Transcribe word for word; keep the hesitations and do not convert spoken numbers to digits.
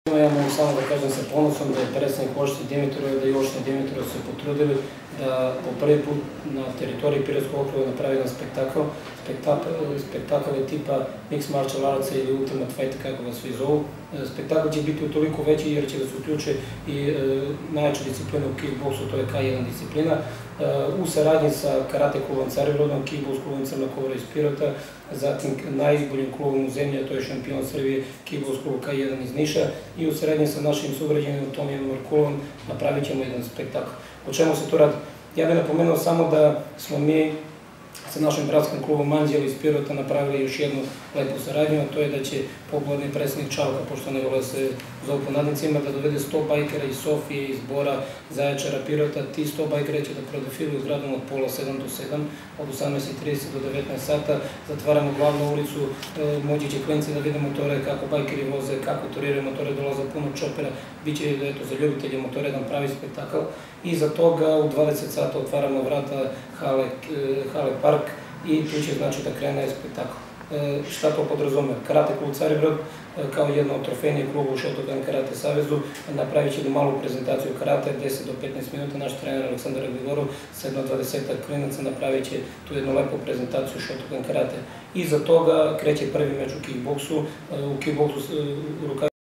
Ja mogu samo da kažem sa ponosom da je predsednik opštine Dimitrov i da je opština Dimitrov se potrudili da po prvi put na teritoriji Pirotskog okruga napravi jedan spektakl. Spektakl je tipa mix martial artsa ili ultimate fight, kako ga svi zovu. Spektakl će biti utoliko veći jer će da se uključe i najjača disciplina u kickboksu, to je K jedan disciplina, u saradnji sa karate klubom Caribrodom, kickboks klubom Crna Kobra iz Pirota, zatim najboljim klubom u zemlji, a to je šampion Srbije, kickboks klub K jedan iz Niša, i u saradnji sa našim sugrađanima Tomijom Markulom napravit ćemo jedan spektakl. O čemu se to radi? Ja bih napomenuo samo da smo mi sa našim bratskim klubom Anđeli iz Pirota napravili još jednu lepu saradnju, a to je da će popularni predsednik Čalka, pošto ne vole se zovu po nadnicima, da dovede sto bajkera iz Sofije, iz Bora, Zaječara, Pirota. Ti sto bajkera će da prodefiluju gradom od pola sedam do sedam, od osamnaest i trideset do devetnaest sata. Zatvaramo glavnu ulicu, moći će klinci da vide motore, kako bajkeri voze, kako turiraju motore, dolaze puno čopera. Biće za ljubitelje motora jedan pravi spektakl. Iza toga u dvadeset sata otvaramo vrata Hale Park i tu će znači da krene spektakl. Šta to podrazumeva? Karate klub Caribrod, kao jedno od trofejnijih kluba u Shotokan Karate Savezu, napravit će jednu malu prezentaciju karate, deset do petnaest minuta. Naš trener Aleksandar Gligorov sa jedno dvadesetak klinaca napravit će tu jednu lepu prezentaciju Shotokan Karate. Iza toga kreće prvi meč u kickboksu. U kickboksu